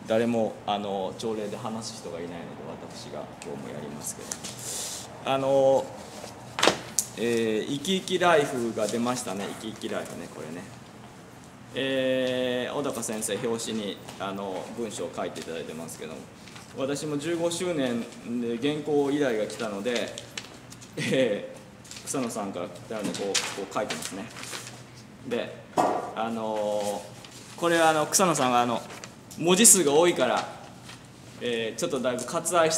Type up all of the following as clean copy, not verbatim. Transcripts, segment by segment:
誰も朝礼で話す人がいないので私が今日もやりますけど、生き生きライフが出ましたね。生き生きライフね、これね。小高先生表紙に文章を書いていただいてますけども、私も15周年で原稿依頼が来たので、草野さんから来たのでこう書いてますね。でこれは草野さんが文字数が多いから、ちょっとだいぶ割愛して、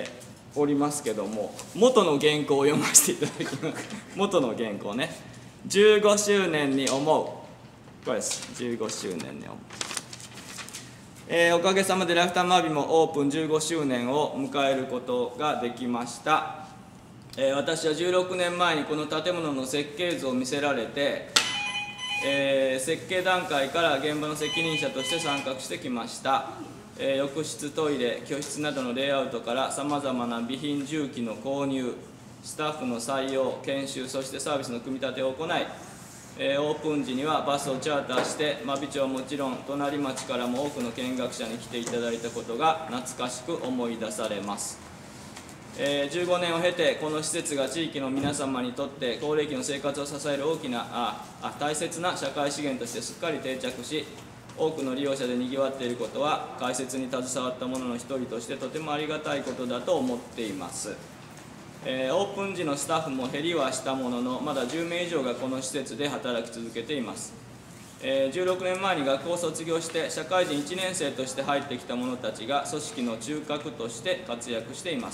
おりますけども、元の原稿を読ませていただきます。元の原稿ね。15周年に思う、これです。15周年に思う、おかげさまでラフターマービーもオープン15周年を迎えることができました。私は16年前にこの建物の設計図を見せられて、設計段階から現場の責任者として参画してきました。浴室、トイレ、居室などのレイアウトからさまざまな備品重機の購入、スタッフの採用、研修、そしてサービスの組み立てを行い、オープン時にはバスをチャーターして真備町はもちろん隣町からも多くの見学者に来ていただいたことが懐かしく思い出されます。15年を経てこの施設が地域の皆様にとって高齢期の生活を支える大きな大切な社会資源としてすっかり定着し、多くの利用者でにぎわっていることは開設に携わった者の一人としてとてもありがたいことだと思っています。オープン時のスタッフも減りはしたものの、まだ10名以上がこの施設で働き続けています。16年前に学校を卒業して社会人1年生として入ってきた者たちが組織の中核として活躍しています。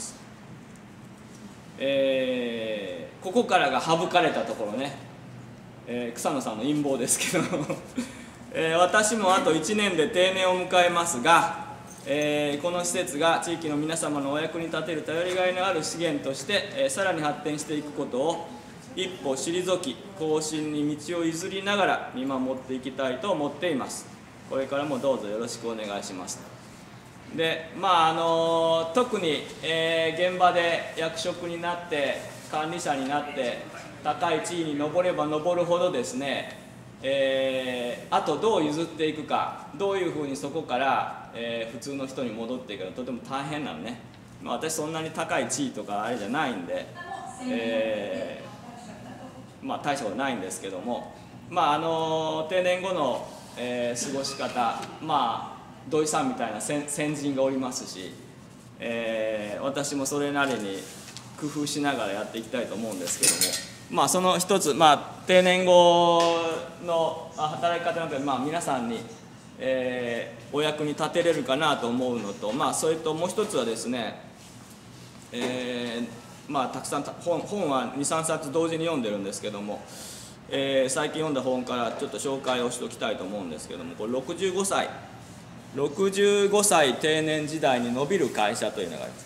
ここからが省かれたところね、草野さんの陰謀ですけど私もあと1年で定年を迎えますが、この施設が地域の皆様のお役に立てる頼りがいのある資源として、さらに発展していくことを一歩退き後進に道を譲りながら見守っていきたいと思っています。これからもどうぞよろしくお願いします。で特に、現場で役職になって管理者になって高い地位に上れば上るほどですね、あとどう譲っていくか、どういうふうにそこから、普通の人に戻っていくかとても大変なのね。私そんなに高い地位とかあれじゃないんで、大したことないんですけども、定年後の、過ごし方、土井さんみたいな先人がおりますし、私もそれなりに工夫しながらやっていきたいと思うんですけども、その一つ、定年後の働き方なんかで、皆さんに、お役に立てれるかなと思うのと、それともう一つはですね、たくさん本は2、3冊同時に読んでるんですけども、最近読んだ本からちょっと紹介をしておきたいと思うんですけども、これ65歳定年時代に伸びる会社というのがあります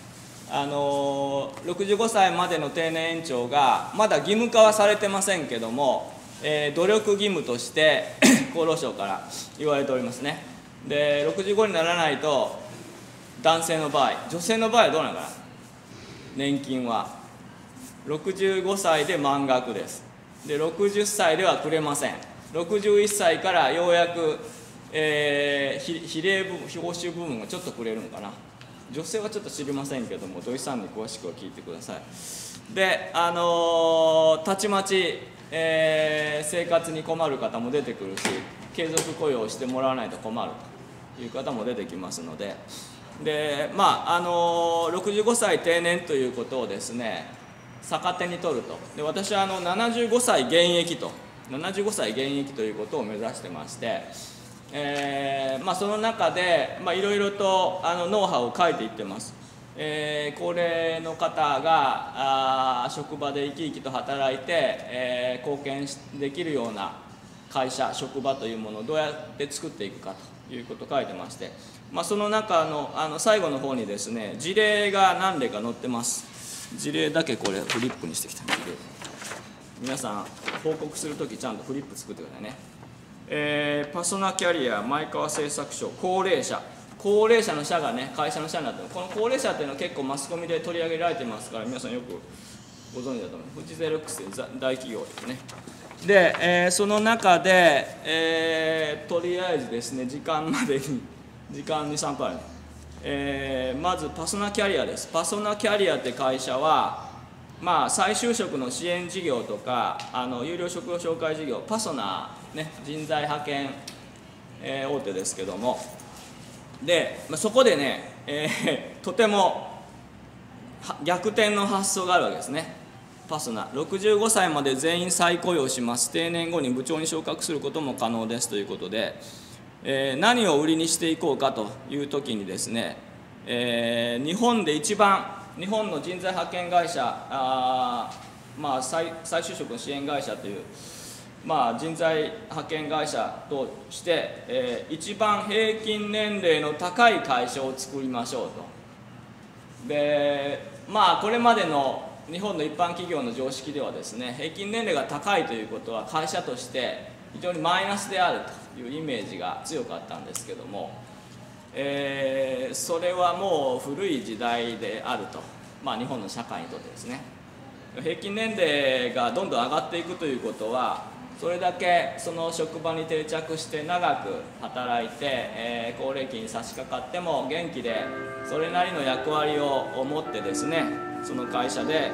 。65歳までの定年延長がまだ義務化はされてませんけども、努力義務として厚労省から言われておりますね。で65にならないと男性の場合、女性の場合はどうなのかな。年金は65歳で満額です。で60歳ではくれません。61歳からようやく比例報酬部分がちょっとくれるのかな。女性はちょっと知りませんけども、土井さんに詳しくは聞いてください。でたちまち、生活に困る方も出てくるし、継続雇用をしてもらわないと困るという方も出てきますので、65歳定年ということをですね逆手に取ると。で私は75歳現役ということを目指してまして、その中でいろいろとノウハウを書いていってます。高齢の方が職場で生き生きと働いて、貢献できるような会社、職場というものをどうやって作っていくかということを書いてまして、その中の最後の方にですね事例が何例か載ってます。事例だけこれフリップにしてきた。皆さん報告するときちゃんとフリップ作ってくださいね。パソナキャリア前川製作所高齢者の社がね会社の社になってる。この高齢者っていうのは結構マスコミで取り上げられてますから皆さんよくご存知だと思います。富士ゼロックス大企業ですね。で、その中で、とりあえずですね時間までに時間2、3分ある。まずパソナキャリアです。パソナキャリアって会社は、再就職の支援事業とか有料職業紹介事業、パソナ、ね、人材派遣、大手ですけども、で、そこでね、とても逆転の発想があるわけですね。パソナ、65歳まで全員再雇用します。定年後に部長に昇格することも可能ですということで、何を売りにしていこうかという時にですね、日本で一番、日本の人材派遣会社、再就職の支援会社という、人材派遣会社として、一番平均年齢の高い会社を作りましょうと。で、これまでの日本の一般企業の常識ではですね、平均年齢が高いということは会社として非常にマイナスであるというイメージが強かったんですけども、それはもう古い時代であると、日本の社会にとってですね。平均年齢がどんどん上がっていくということは、それだけその職場に定着して長く働いて、高齢期に差し掛かっても元気でそれなりの役割を持ってですね、その会社で、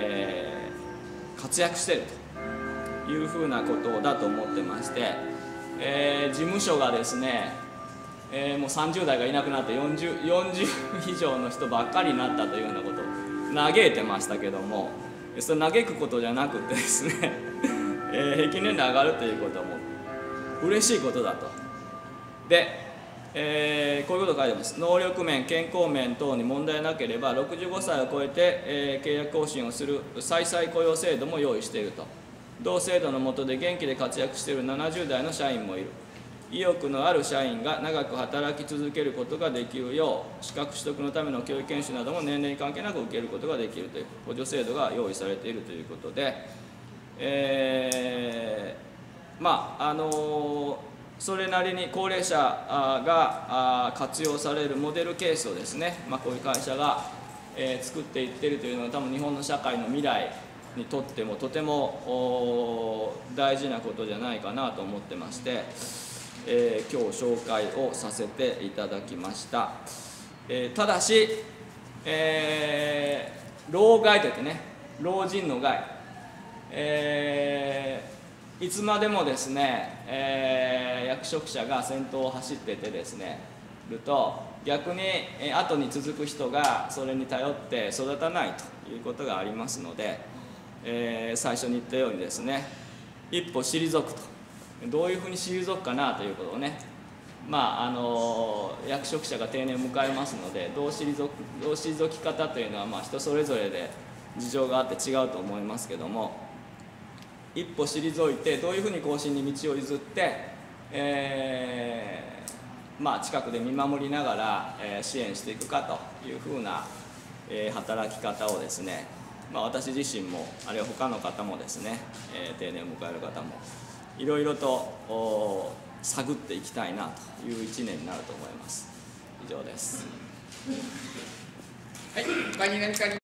活躍しているというふうなことだと思ってまして、事務所がですね、もう30代がいなくなって 40以上の人ばっかりになったというようなことを嘆いてましたけども、それ嘆くことじゃなくてですね平均年齢上がるということはもう嬉しいことだと。で、こういうことが書いてます。能力面、健康面等に問題なければ65歳を超えて、契約更新をする再々雇用制度も用意していると。同制度の下で元気で活躍している70代の社員もいる。意欲のある社員が長く働き続けることができるよう、資格取得のための教育研修なども年齢に関係なく受けることができるという補助制度が用意されているということで、それなりに高齢者が活用されるモデルケースをですね、こういう会社が作っていっているというのは多分日本の社会の未来にとってもとても大事なことじゃないかなと思ってまして、今日紹介をさせていただきました。ただし、老害といってね、老人の害、いつまでもですね、役職者が先頭を走っててですねると、逆に後に続く人がそれに頼って育たないということがありますので、最初に言ったようにですね、一歩退くと、どういうふうに退くかなということをね、役職者が定年を迎えますので、どう退き方というのは人それぞれで事情があって違うと思いますけども、一歩退いてどういうふうに後進に道を譲って、近くで見守りながら、支援していくかというふうな、働き方をですね、私自身もあるいは他の方もですね、定年を迎える方もいろいろと探っていきたいなという1年になると思います。以上です。 はい、他に何か